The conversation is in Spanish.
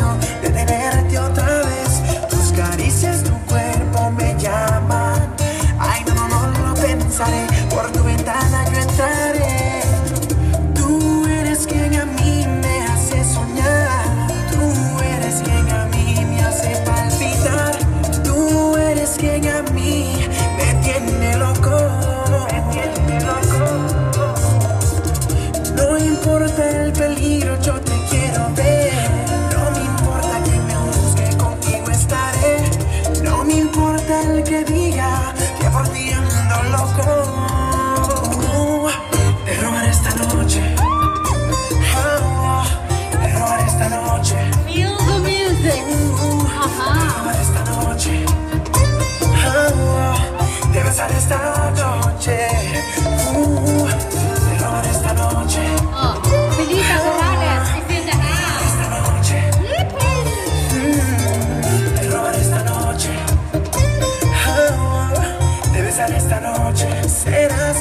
deseo de tenerte otra vez. Tus caricias, tu cuerpo me llaman. Ay, no, no, no lo pensaré. Por tu ventana yo entraré. Tú eres quien a mí me hace soñar. Tú eres quien a mí me hace palpitar. Tú eres quien a mí me tiene loco. Me tiene loco. No importa el peligro, yo te quiero ver. No me importa que me juzgue, contigo estaré. No me importa el que diga que por ti ando loco. Te robaré esta noche. Te robaré esta noche. Feel the music. Te robaré esta noche. Te besaré esta noche. Te robaré esta noche. Felicia Morales is in the house. Esta noche. Te robaré esta noche. Te besaré esta noche. Serás